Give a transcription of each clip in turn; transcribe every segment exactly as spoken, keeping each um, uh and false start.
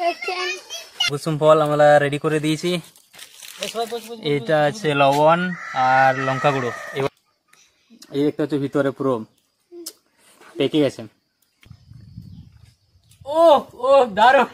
কুসুম ফল আমরা রেডি করে দিয়েছি। এটা আছে লবণ আর লঙ্কা গুঁড়ো। এই একটা হচ্ছে ভিতরে পুরো পেকে গেছে। ও ও দারুণ।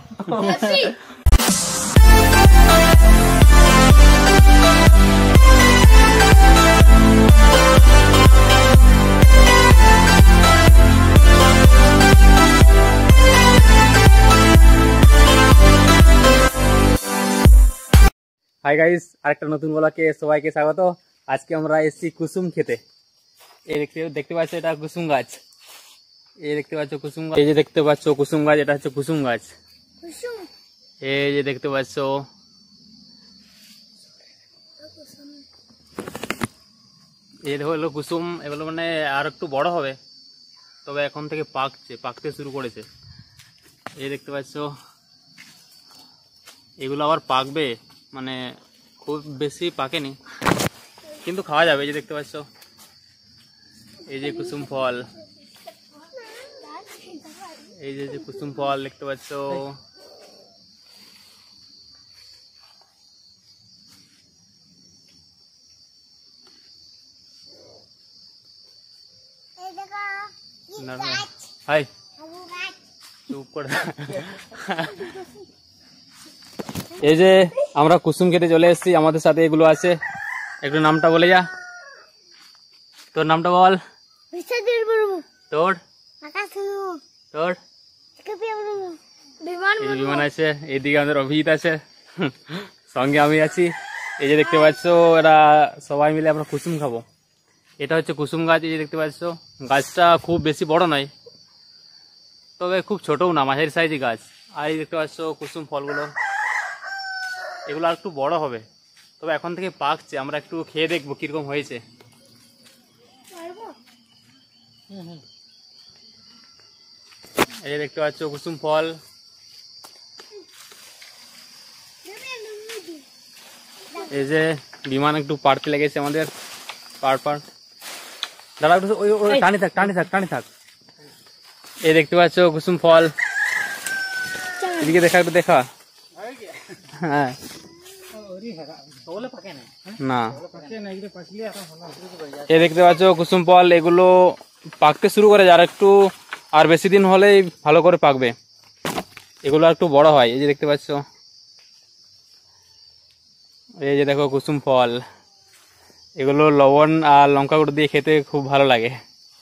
হাই গাইস, আরেকটা নতুন ব্লগে সবাইকে স্বাগত। আজকে আমরা এসেছি কুসুম খেতে। এই দেখতে দেখতে পাচ্ছ, এটা কুসুম গাছ। এই দেখতে পাচ্ছ কুসুম গাছ। এই যে দেখতে পাচ্ছ কুসুম গাছ, এটা হচ্ছে কুসুম গাছ। এই যে দেখতে পাচ্ছ, এই হলো কুসুম। এগুলো মানে আর একটু বড় হবে, তবে এখন থেকে পাকছে, পাকতে শুরু করেছে। এই দেখতে পাচ্ছ, এগুলো আবার পাকবে, মানে খুব বেশি পাকেনি কিন্তু খাওয়া যাবে। এই যে দেখতে পাচ্ছ, এই যে কুসুম ফল, এই যে কুসুম ফল দেখতে পাচ্ছ। হাই চুপ করে। এই যে আমরা কুসুম খেতে চলে এসেছি, আমাদের সাথে এগুলো আছে। একটু নামটা বলে যা, তোর নামটা বল। তোর তোর বিমান আছে, এইদিকে আমাদের অভিজিৎ আছে, সঙ্গে আমি আছি। এই যে দেখতে পাচ্ছ, এরা সবাই মিলে আমরা কুসুম খাবো। এটা হচ্ছে কুসুম গাছ। এই যে দেখতে পাচ্ছ, গাছটা খুব বেশি বড় নয়, তবে খুব ছোটও না, মাঝারি সাইজের গাছ। আর এই দেখতে পাচ্ছ কুসুম ফলগুলো, এগুলো আর একটু বড় হবে, তবে এখন থেকে পাকছে। আমরা একটু খেয়ে দেখবো কিরকম হয়েছে। এই দেখতে পাচ্ছ কুসুম ফল। এই যে বিমান একটু পাড়তে লেগেছে আমাদের, পাড় পাড় দাঁড়া একটু, ওই ওই টানি থাক টানি থাক টানি থাক। এই দেখতে পাচ্ছ কুসুম ফল, এদিকে দেখা, একটু দেখা। হ্যাঁ না, এই দেখতে পাচ্ছ কুসুম ফল, এগুলো পাকতে শুরু করে, আর একটু আর বেশি দিন হলেই ভালো করে পাকবে। এগুলো একটু বড় হয়। এই যে দেখতে পাচ্ছ, এই যে দেখো কুসুম ফল, এগুলো লবণ আর লঙ্কা গুঁড়ো দিয়ে খেতে খুব ভালো লাগে।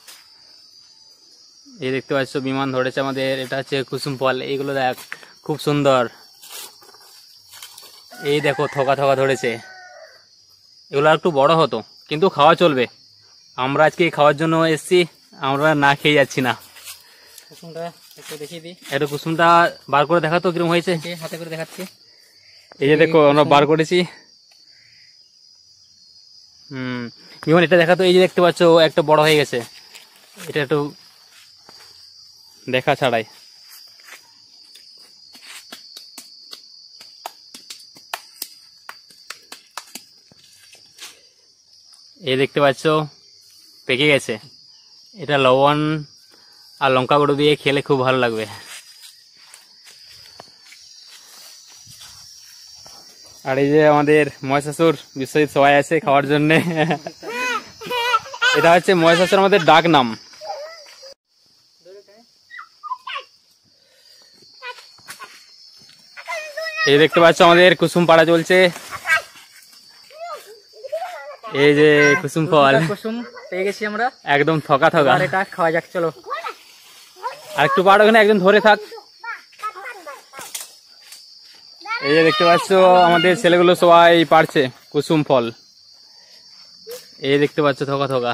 এই দেখতে পাচ্ছ বিমান ধরেছে আমাদের, এটা হচ্ছে কুসুম ফল। এইগুলো দেখ খুব সুন্দর, এই দেখো থোকা থোকা ধরেছে। এগুলো একটু বড় হতো, কিন্তু খাওয়া চলবে। আমরা আজকে খাওয়ার জন্য এসেছি, আমরা না খেয়ে যাচ্ছি না। কুসুমটা একটু দেখিয়ে দিই, একটু কুসুমটা বার করে দেখাতো কিরকম হয়েছে। হাতে করে দেখাচ্ছি, এই যে দেখো আমরা বার করেছি। হুম বিমান এটা দেখাতো। এই যে দেখতে পাচ্ছ, একটা বড় হয়ে গেছে। এটা একটু দেখা ছাড়াই। এই দেখতে পাচ্ছ পেকে গেছে। এটা লবণ আর লঙ্কা গুঁড়ো দিয়ে খেলে খুব ভালো লাগবে। আর এই যে আমাদের মহেশাসুর বিশ্বজিৎ সবাই আছে খাওয়ার জন্য। এটা হচ্ছে মহেশাসুর আমাদের ডাক নাম। এই দেখতে পাচ্ছ আমাদের কুসুম পাড়া চলছে। এই যে কুসুম ফল, কুসুম পেয়ে গেছি আমরা, একদম থকা থকা। এটা খাওয়া যাক, চলো। আর একটু পাড়, ওখানে একজন ধরে থাক। এই যে দেখতে পাচ্ছ আমাদের ছেলেগুলো সবাই পারছে কুসুম ফল। এই দেখতে পাচ্ছ থকা থকা।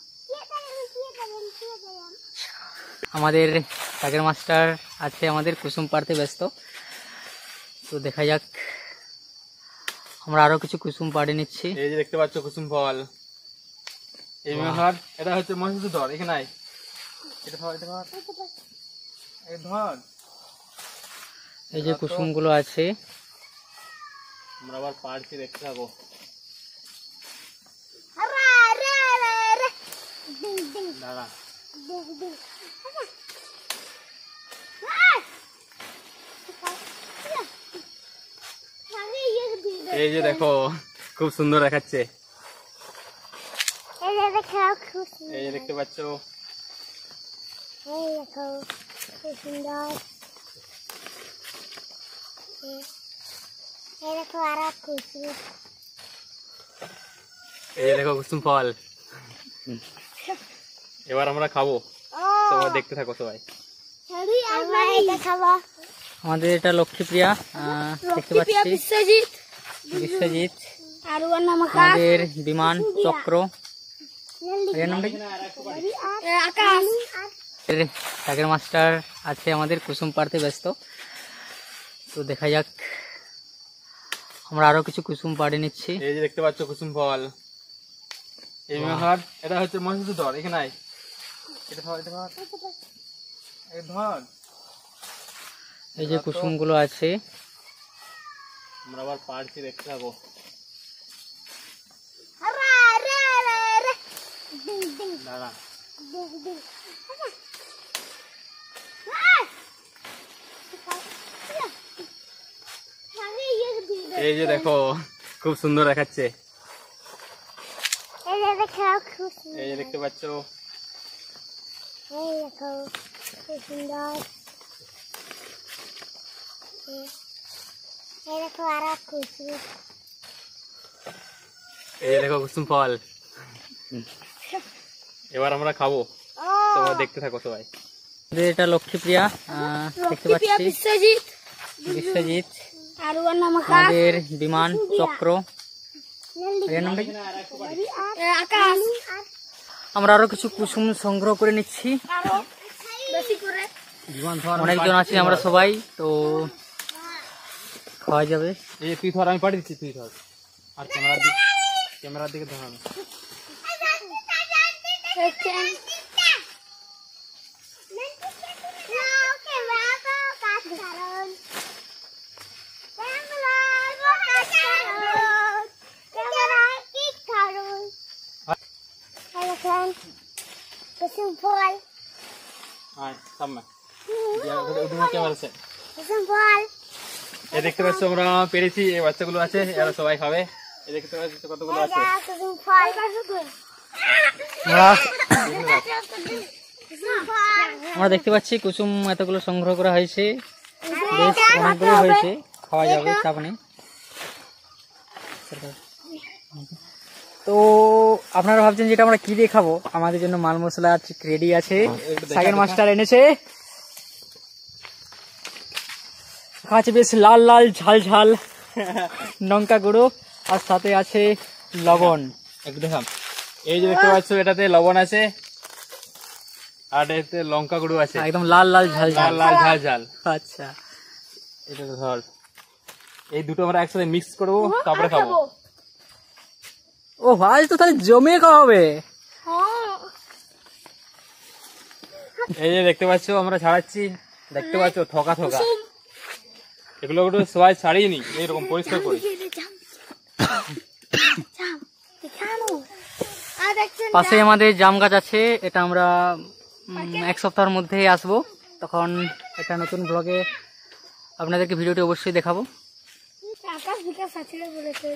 আমাদের কাকের মাস্টার আছে আমাদের কুসুম পাড়তে ব্যস্ত, তো দেখা যাক। আমরা আরো কিছু কুসুম পাড়ে নিচ্ছি। এই যে দেখতে পাচ্ছ কুসুম ফল। এই ধর, এটা হচ্ছে মহেশাসুর ধর, এখানে আয়, এটা ধর, এটা ধর, এই ধর। এই যে কুসুম গুলো আছে, আমরা আবার পাড়ছি, দেখতে থাকো। দাঁড়া, এই যে দেখো খুব সুন্দর দেখাচ্ছে। এই যে দেখো খুব এই যে দেখতে পাচ্ছ, এই দেখো খুব সুন্দর। এই দেখো আর কুসুম। এই যে দেখো কুসুম ফল। এবার আমরা খাবো, সবাই দেখতে থাকো সবাই। আমরা এটা খাবো। আমাদের এটা লক্ষ্মীপ্রিয়া, আহ, দেখতে পাচ্ছি বিশ্বজিৎ বিশ্বজিৎ, আর ওর নাম আমাদের বিমান চক্র, এর নামটা কি? আকাশ। এর টাইগার মাস্টার আছে আমাদের কুসুম পাড়তে ব্যস্ত। তো দেখা যাক, আমরা আরো কিছু কুসুম পাড়ে নিচ্ছি। এই যে দেখতে পাচ্ছ কুসুম ফল। এই ধর, এটা হচ্ছে মহেশ ধর, এখানে আয়। এটা ধর, এটা ধর, এই ধর। এই যে কুসুম গুলো আছে, আমরা আবার পাড়ছি, দেখতে থাকো। দাঁড়া, এই যে দেখো খুব সুন্দর দেখাচ্ছে। এই যে দেখো খুব সুন্দর। এই যে দেখতে পাচ্ছ, এই দেখো খুব সুন্দর। এই দেখো আর কুসুম। এই যে দেখো কুসুম ফল। এবার আমরা খাবো, সবাই দেখতে থাকো সবাই। আমাদের এটা লক্ষ্মীপ্রিয়া, আহ, দেখতে পাচ্ছি বিশ্বজিৎ বিশ্বজিৎ, আর ওর নাম আমাদের বিমান চক্র, এর নামটা কি? আকাশ। আমরা আরো কিছু কুসুম সংগ্রহ করে নিচ্ছি। আরো বেশি করে অনেকজন আছি আমরা সবাই, তো খাওয়া যাবে। এই তুই ধর, আমি পাঠিয়ে দিচ্ছি, তুই ধর। আর ক্যামেরার দিকে, ক্যামেরার দিকে ধরানো। কুসুম ফল। আয় সামনে, ওদিকে ক্যামেরা আছে। কুসুম ফল। এই দেখতে পাচ্ছ আমরা পেরেছি, এই বাচ্চাগুলো আছে, এরা সবাই খাবে। এই দেখতে পাচ্ছ কতগুলো আছে। কুসুম ফল। আমরা কুসুম ফল। আমরা দেখতে পাচ্ছি কুসুম এতগুলো সংগ্রহ করা হয়েছে, বেশ অনেকগুলো হয়েছে, খাওয়া যাবে, চাপ নেই। তো আপনারা ভাবছেন যেটা আমরা কি দিয়ে খাবো, আমাদের জন্য মাল মশলা রেডি আছে, টাইগার মাস্টার এনেছে। আছে বেশ লাল লাল ঝাল ঝাল লঙ্কা গুঁড়ো, আর সাথে আছে লবণ। একটু দেখাম, এই যে দেখতে পাচ্ছ এটাতে লবণ আছে, আর এটাতে লঙ্কা গুঁড়ো আছে, একদম লাল লাল ঝাল লাল ঝাল। লাল ঝাল ঝাল। আচ্ছা, এটা ধর, এই দুটো আমরা একসাথে মিক্স করবো, তারপরে খাবো। ও ভাই, তো তাহলে জমিয়ে খাওয়া হবে। এই যে দেখতে পাচ্ছ আমরা ছাড়াচ্ছি, দেখতে পাচ্ছ থকা থকা, এগুলো একটু সবাই ছাড়িয়ে নি এইরকম পরিষ্কার করে। পাশে আমাদের জাম গাছ আছে, এটা আমরা উম, এক সপ্তাহের মধ্যেই আসবো, তখন একটা নতুন ব্লগে আপনাদেরকে ভিডিওটি অবশ্যই দেখাবো। আকাশ বিকাশ আছে বলেছে।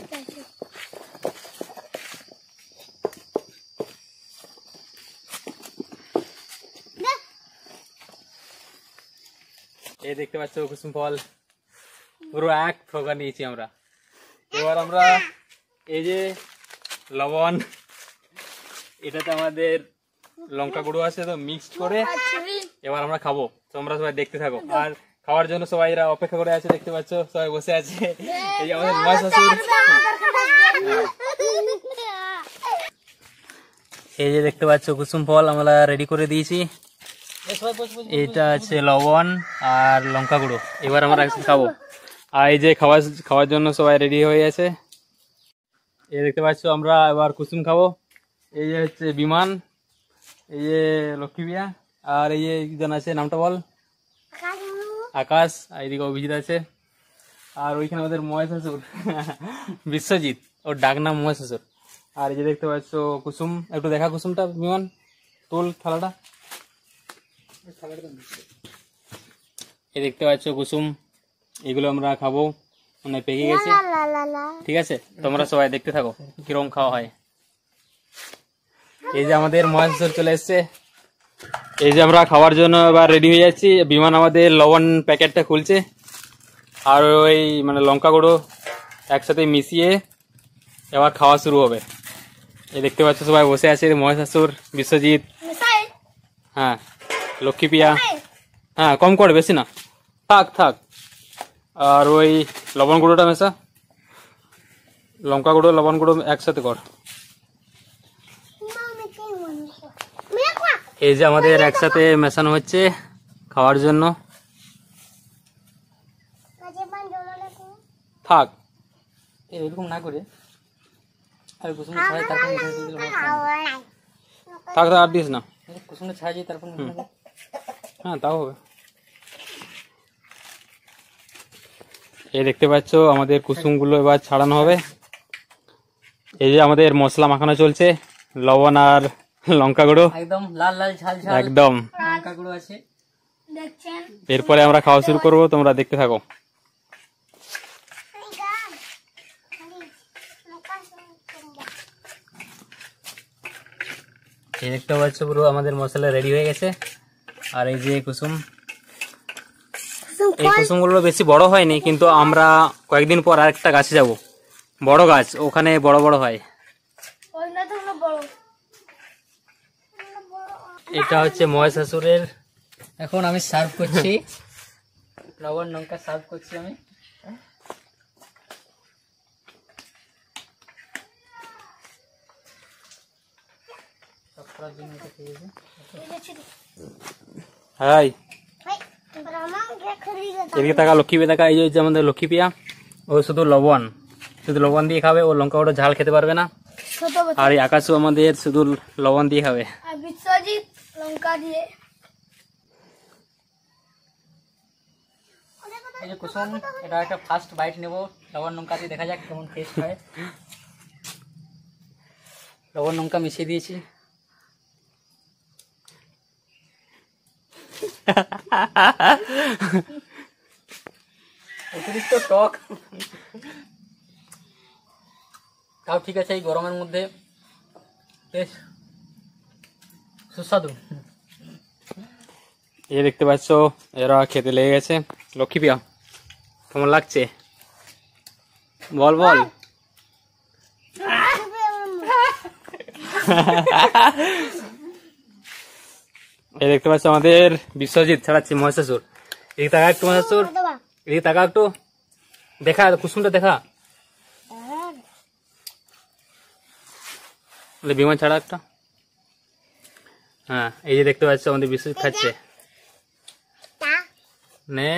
এই দেখতে পাচ্ছ কুসুম ফল পুরো এক থোকা নিয়েছি আমরা। এবার আমরা এই যে লবণ, এটাতে আমাদের লঙ্কা গুঁড়ো আছে, তো মিক্সড করে এবার আমরা খাবো। তোমরা সবাই দেখতে থাকো, আর খাওয়ার জন্য সবাই এরা অপেক্ষা করে আছে, দেখতে পাচ্ছ সবাই বসে আছে। এই যে আমাদের মা শ্বশুর, এই যে দেখতে পাচ্ছ কুসুম ফল আমরা রেডি করে দিয়েছি। এটা আছে লবণ আর লঙ্কা গুঁড়ো, এবার আমরা একসাথে খাবো। আর এই যে খাওয়ার খাওয়ার জন্য সবাই রেডি হয়ে আছে, এই দেখতে পাচ্ছ আমরা এবার কুসুম খাবো। এই যে হচ্ছে বিমান, এই যে লক্ষ্মীপ্রিয়া, আর এই যে একজন আছে, নামটা বল। আকাশ। আর এইদিকে অভিজিৎ আছে, আর ওইখানে আমাদের মহেশ শ্বশুর বিশ্বজিৎ, ওর ডাক নাম মহেশ শ্বশুর। আর এই যে দেখতে পাচ্ছ কুসুম, একটু দেখা কুসুমটা, বিমান তোল থালাটা। এই দেখতে পাচ্ছ কুসুম, এগুলো আমরা খাবো। মানে পেকে গেছে। লা লা লা লা ঠিক আছে, তোমরা সবাই দেখতে থাকো কিরকম খাওয়া হয়। এই যে আমাদের মহেশ্বর চলে এসছে। এই যে আমরা খাওয়ার জন্য এবার রেডি হয়ে যাচ্ছি। বিমান আমাদের লবণ প্যাকেটটা খুলছে আর ওই মানে লঙ্কা গুঁড়ো একসাথে মিশিয়ে এবার খাওয়া শুরু হবে। এই দেখতে পাচ্ছ সবাই বসে আছে, মহেশ্বর, বিশ্বজিৎ, মিসাই হ্যাঁ লক্ষ্মীপ্রিয়া, হ্যাঁ কম করে বেশি না, থাক থাক। আর ওই লবণ গুঁড়োটা মেশা, লঙ্কা গুঁড়ো লবণ গুঁড়ো একসাথে কর। মামা কে মনে মেয়ে খা এই যে আমাদের একসাথে মেশানো হচ্ছে খাওয়ার জন্য। কাজে বান জমালে কো থাক, এরকম না করে আর কুসুমটা ছাড়াই তারপর মিশিয়ে দিলে ভালো হয়। আওয়াই থাক থাক আর দিস না। কুসুমটা ছাড়াই দিয়ে তারপর মিশিয়ে দেবো। হ্যাঁ তাও হবে। এই দেখতে পাচ্ছ আমাদের কুসুমগুলো এবার ছাড়ানো হবে। এই যে আমাদের মশলা মাখানো চলছে, লবণ আর লঙ্কা গুঁড়ো একদম লাল লাল ঝাল ঝাল একদম। লঙ্কা গুঁড়ো আছে। দেখছেন এরপরে আমরা খাওয়া শুরু করব, তোমরা দেখতে থাকো। এই গান খালি নকা সম্বা এই দেখতে পাচ্ছ পুরো আমাদের মশলা রেডি হয়ে গেছে। আর এই যে কুসুম, এই কুসুমগুলো বেশি বড় হয়নি, কিন্তু আমরা কয়েকদিন পর আরেকটা গাছে যাব, বড় গাছ, ওখানে বড় বড় হয়। ওই না তো বড় এটা হচ্ছে মহেশ্বরের। এখন আমি সার্ভ করছি লবণ লঙ্কা সার্ভ করছি আমি। সব করার জন্য এটা খেয়েছি। হাই হাই ব্রাহ্মণ কে খরি গে এদিকে টাকা লক্ষ্মী পেয়ে টাকা। এই যে আমাদের লক্ষ্মী পিয়া, ও শুধু লবণ শুধু লবণ দিয়ে খাবে, ও লঙ্কা ওটা ঝাল খেতে পারবে না। ছোট বাচ্চা আর এই আকাশও আমাদের শুধু লবণ দিয়ে খাবে। আর বিশ্বজিৎ লঙ্কা দিয়ে এই যে কুসুম, এটা একটা ফার্স্ট বাইট নেব লবণ লঙ্কা দিয়ে, দেখা যাক কেমন টেস্ট হয়। লবণ লঙ্কা মিশিয়ে দিয়েছি। অতিরিক্ত টক, তাও ঠিক আছে, এই গরমের মধ্যে বেশ সুস্বাদু। এই দেখতে পাচ্ছ এরা খেতে লেগে গেছে। লক্ষ্মী পিয়া কেমন লাগছে বল বল। এই দেখতে পাচ্ছ আমাদের বিশ্বজিৎ ছাড়াচ্ছি মহেশ্বর। এই টাকা একটু মহেশ্বর, এই টাকা একটু দেখা, কুসুমটা দেখা, বিমান ছাড়া একটা। হ্যাঁ এই যে দেখতে পাচ্ছ আমাদের বিশ্বজিৎ খাচ্ছে। তা নে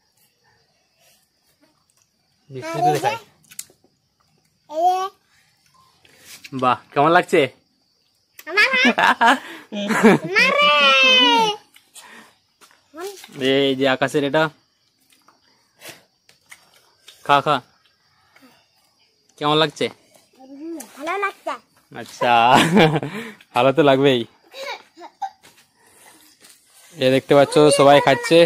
বিশ্বজিৎ দেখায়। এই বাহ কেমন লাগছে? আমার মারে এই যে আকাশের এটা খা খা, কেমন লাগছে? ভালো লাগছে আচ্ছা ভালো তো লাগবেই। এ দেখতে পাচ্ছ সবাই খাচ্ছে।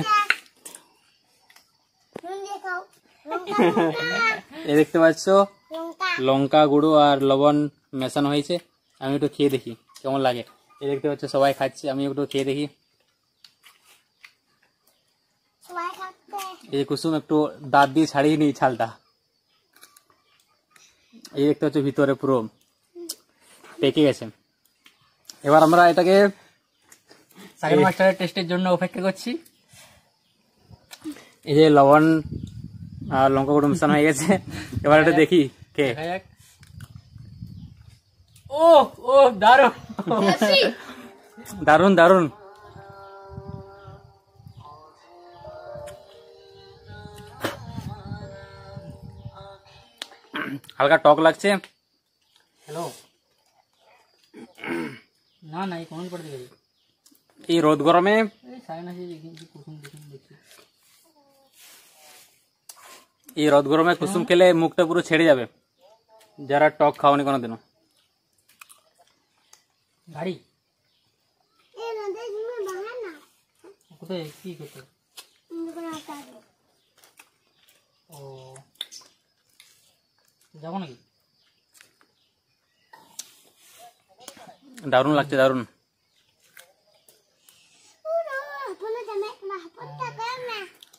নুন দিয়ে খাও লঙ্কা এ দেখতে পাচ্ছ লঙ্কা লঙ্কা গুঁড়ো আর লবণ মেশানো হয়েছে। আমি একটু খেয়ে দেখি কেমন লাগে। এ দেখতে পাচ্ছ সবাই খাচ্ছে, আমি একটু খেয়ে দেখি। সবাই খাচ্ছে এই কুসুম একটু দাঁত দিয়ে ছাড়িয়ে নি ছালটা। এই দেখতে পাচ্ছ ভিতরে পুরো পেকে গেছে। এবার আমরা এটাকে সাগর মাস্টারের টেস্টের জন্য অপেক্ষা করছি। এই যে লবণ আর লঙ্কা গুঁড়ো মেশানো হয়ে গেছে, এবার এটা দেখি কে। দেখা যাক। ও ও দারুণ, দারুন দারুন। হালকা টক লাগছে। হ্যালো, না না এই কমেন্ট করে দিবি। এই রোদ গরমে এই সাইন আছে দেখি কুসুম কুসুম দেখি। এই রোদ গরমে কুসুম খেলে মুখটা পুরো ছেড়ে যাবে, যারা টক খাওনি কোনোদিনও। গাড়ি এই নদী তুমি বাহার না কোথায় কি করতে? তুমি কোনো আটা ও যাবো নাকি? দারুণ লাগছে, দারুণ। Puno dami na punta ka na.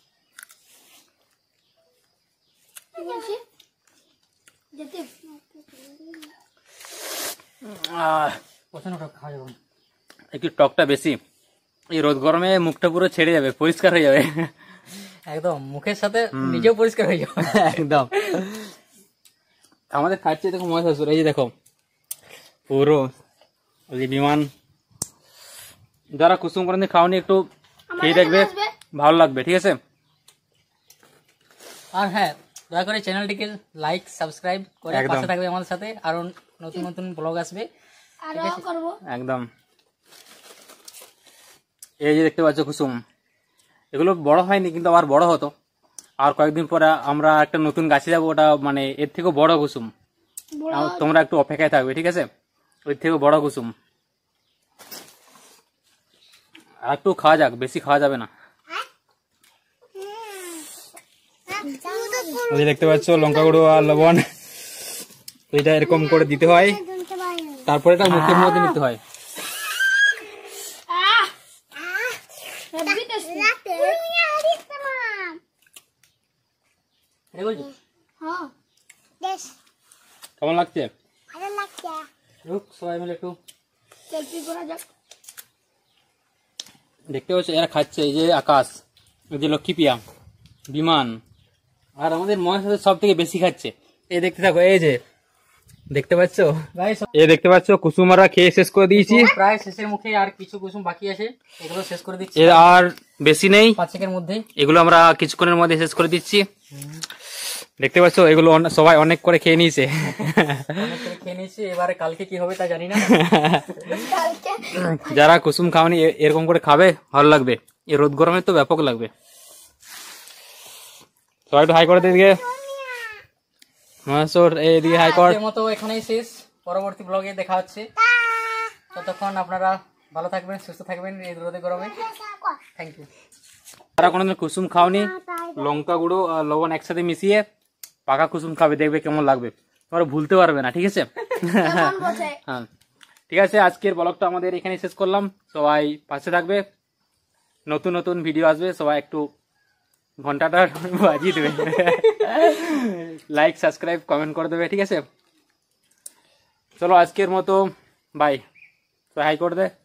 Jadi, jadi. আহ, পছন্দ খাওয়া যাবো না। একটু টকটা বেশি। এই রোদ গরমে মুখটা পুরো ছেড়ে যাবে, পরিষ্কার হয়ে যাবে একদম মুখের সাথে নিজেও পরিষ্কার হয়ে যাবে একদম। আমাদের খাচ্ছে দেখো মজা শ্বশুর, এই যে দেখো পুরো ওই যে বিমান। যারা কুসুম করে খাওনি একটু খেয়ে দেখবে, ভালো লাগবে, ঠিক আছে। আর হ্যাঁ, দয়া করে চ্যানেলটিকে লাইক সাবস্ক্রাইব করে একদম। পাশে থাকবে আমাদের সাথে। আরো নতুন নতুন ব্লগ আসবে। Aro করব। একদম। এই যে দেখতে পাচ্ছ কুসুম, এগুলো বড় হয়নি কিন্তু আবার বড় হতো। আর কয়েকদিন পরে আমরা একটা নতুন গাছে যাবো, ওটা মানে এর থেকেও বড় কুসুম। আর তোমরা একটু অপেক্ষায় থাকবে, ঠিক আছে। ওর থেকেও বড় কুসুম। আর একটু খাওয়া যাক, বেশি খাওয়া যাবে না। ওই যে দেখতে পাচ্ছ লঙ্কা গুঁড়ো আর লবণ, এটা এরকম করে দিতে হয়, তারপরে এটা মুখের মধ্যে নিতে হয়। Heavy test. Punya hari teman. এটা বলছি Oh. Des. কেমন লাগছে? Ada lagi. রুক, সবাই মিলে একটু Selfie kora jak. দেখতে পাচ্ছ এরা খাচ্ছে, এই যে আকাশ, এই যে লক্ষ্মীপিয়া, বিমান, আর আমাদের মহাশয় সব থেকে বেশি খাচ্ছে। এই দেখতে থাকো, এই যে দেখতে পাচ্ছ, গাইস, এই দেখতে পাচ্ছ কুসুমারা খেয়ে শেষ করে দিয়েছি। প্রায় শেষের মুখে, আর কিছু কুসুম বাকি আছে, এগুলো শেষ করে দিচ্ছি এর আর বেশি নেই, পাঁচ সেকেন্ডের মধ্যে। এগুলো আমরা কিছুক্ষণের মধ্যে শেষ করে দিচ্ছি। দেখতে পাচ্ছ এগুলো অনে- সবাই অনেক করে খেয়ে নিয়েছে। অনেক করে খেয়ে নিয়েছি, এবারে কালকে কি হবে তা জানি না। যারা কুসুম খাওয়ানি এ- এরকম করে খাবে, ভালো লাগবে। এই রোদ গরমে তো ব্যাপক লাগবে। সবাই একটু হাই করে দিকে মহাশোর, এইদিকে হাই কর। আজকের মতো এখানেই শেষ, পরবর্তী ব্লগে দেখা হচ্ছে। ততক্ষণ আপনারা ভালো থাকবেন, সুস্থ থাকবেন এই রোদে গরমে। Thank you. যারা কোনোদিন কুসুম খাওনি, লঙ্কা গুঁড়ো আর লবণ একসাথে মিশিয়ে পাকা কুসুম খাবে, দেখবে কেমন লাগবে, তোমরা ভুলতে পারবে না, ঠিক আছে। হ্যাঁ, ঠিক আছে, আজকের ব্লগটা আমাদের এখানে শেষ করলাম। সবাই পাশে থাকবে, নতুন নতুন ভিডিও আসবে, সবাই একটু ঘন্টাটা বাজিয়ে দেবে, লাইক সাবস্ক্রাইব কমেন্ট করে দেবে, ঠিক আছে। চলো আজকের মতো বাই, সবাই হাই করে দে।